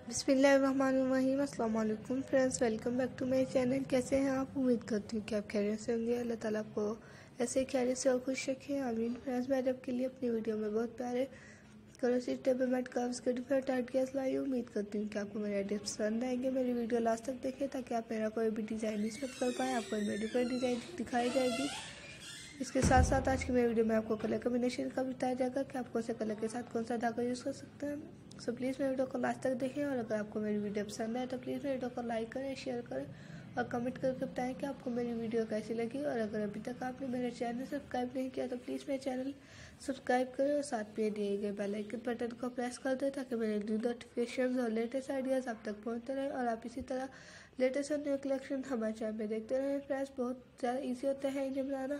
बिस्मिल्लाहिर्रहमानिर्रहीम। अस्सलाम वालेकुम friends, welcome back to my channel. कैसे हैं आप? उम्मीद करती हूँ कि आप खैरियत से होंगे। अल्लाह ताला आपको ऐसे ही खैरियत से और खुश रखें, आमीन। फ्रेंड्स, मैं आपके लिए अपनी वीडियो में बहुत प्यारे करोसी टेबल मैट कर्व्स के डिफरेंट आइडियाज़ लाई हूँ। उम्मीद करती हूँ कि आपको मेरे आइडिया पसंद आएंगे। मेरी वीडियो लास्ट तक देखें ताकि आप मेरा कोई भी डिज़ाइन मिस मत कर पाएँ। आपको इनमें डिफरेंट डिज़ाइन दिखाई जाएगी। इसके साथ साथ आज की मेरी वीडियो में आपको कलर कम्बिनेशन का बताया जाएगा कि आप कौन से कलर के साथ कौन सा धागा यूज़ कर सकते हैं। सो प्लीज़ मेरी वीडियो को लास्ट तक देखें, और अगर आपको मेरी वीडियो पसंद आए तो प्लीज़ मेरी वीडियो को लाइक करें, शेयर करें और कमेंट करके बताएं कि आपको मेरी वीडियो कैसी लगी। और अगर अभी तक आपने मेरे चैनल सब्सक्राइब नहीं किया तो प्लीज़ मेरे चैनल सब्सक्राइब करें और साथ में दिए गए बेल आइकन बटन को प्रेस कर दें ताकि मेरे न्यू नोटिफिकेशन और लेटेस्ट आइडियाज़ आप तक पहुँचते रहें और आप इसी तरह लेटेस्ट और न्यू कलेक्शन हमारे चैनल पर देखते रहें। फ्रेंड्स, बहुत ज़्यादा ईजी होता है इन्हें बनाना।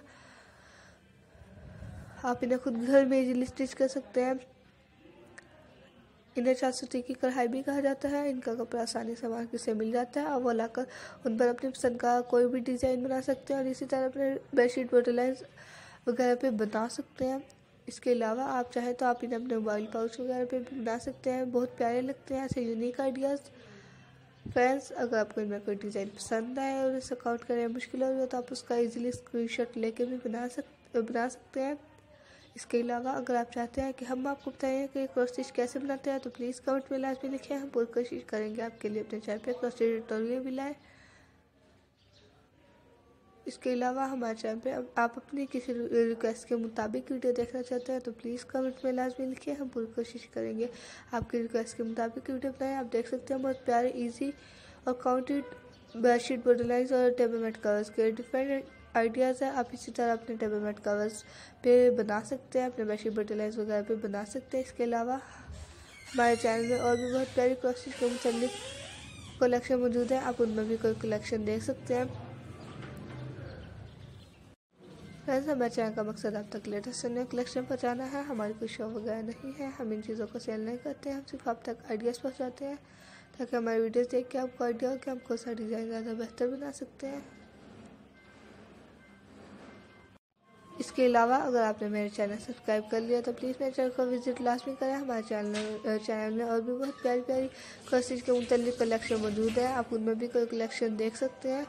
आप इन्हें खुद घर में इजीली स्टिच कर सकते हैं। इन्हें 4 सूती की कढ़ाई भी कहा जाता है। इनका कपड़ा आसानी से मार्केट से मिल जाता है और वो लाकर उन पर अपनी पसंद का कोई भी डिज़ाइन बना सकते हैं और इसी तरह अपने बेडशीट बॉटलाइज वगैरह पे बना सकते हैं। इसके अलावा आप चाहें तो आप इन्हें अपने मोबाइल पाउच वगैरह पे भी बना सकते हैं। बहुत प्यारे लगते हैं ऐसे यूनिक आइडियाज़। फ्रेंड्स, अगर आपको इनमें कोई डिज़ाइन पसंद आए और इसे काउंट करने मुश्किल हो जाए तो आप उसका ईजिली स्क्रीनशॉट लेके भी बना सकते हैं। इसके अलावा अगर आप चाहते हैं कि हम आपको बताएं कि क्रॉस स्टिच कैसे बनाते हैं तो प्लीज़ कमेंट में लाजमी लिखें। हम पूरी कोशिश करेंगे आपके लिए अपने चैनल पे क्रॉस स्टिच ट्यूटोरियल भी लाएं। इसके अलावा हमारे चैनल पे आप अपनी किसी रिक्वेस्ट के मुताबिक वीडियो देखना चाहते हैं तो प्लीज़ कमेंट में लाजमी लिखें। हम पूरी कोशिश करेंगे आपकी रिक्वेस्ट के मुताबिक वीडियो बनाएं। आप देख सकते हैं बहुत प्यारे ईजी और काउंटेड बेडशीट बॉटलाइज और टेबल मैट कवर्स के डिफरेंट आइडियाज़ है। आप इसी तरह अपने टेबल मैट कवर्स पे बना सकते हैं, अपने बेडशीट बॉटलाइज वगैरह पे बना सकते हैं। इसके अलावा हमारे चैनल में और भी बहुत प्यारी क्रॉस स्टिच के मुताबिक कलेक्शन मौजूद है। आप उनमें भी कोई कलेक्शन देख सकते हैं। फ्रेंड्स, हमारे चैनल का मकसद आप तक लेटेस्ट न्यू कलेक्शन पहुँचाना है। हमारी कोई शो वगैरह नहीं है। हम इन चीज़ों को सेल नहीं करते हैं। हम सिर्फ आप तक आइडियाज़ पहुँचाते हैं ताकि हमारी वीडियोस देख के आपको आइडिया हो कि हम कौन सा डिज़ाइन ज़्यादा बेहतर बना सकते हैं। इसके अलावा अगर आपने मेरे चैनल सब्सक्राइब कर लिया तो प्लीज़ मेरे चैनल को विजिट लाजमी करें। हमारे चैनल में और भी बहुत प्यारी प्यारी क्रॉस स्टिच के मुताबिक कलेक्शन मौजूद है। आप उनमें भी कोई कलेक्शन देख सकते हैं।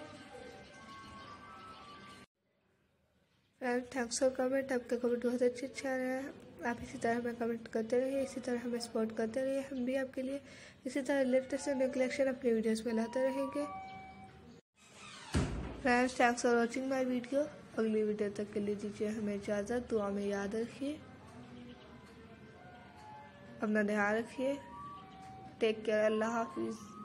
And thanks for comment. आपके कमेंट बहुत अच्छे आ रहे हैं। आप इसी तरह हमें कमेंट करते रहिए, इसी तरह हमें सपोर्ट करते रहिए। हम भी आपके लिए इसी तरह लेटेस्ट न्यू कलेक्शन अपनी वीडियोस में लाते रहेंगे। Friends, thanks for watching my video. अगली वीडियो तक के लिए दीजिए हमें इजाज़त। दुआ में याद रखिए, अपना ध्यान रखिए। Take care. अल्लाह हाफिज़।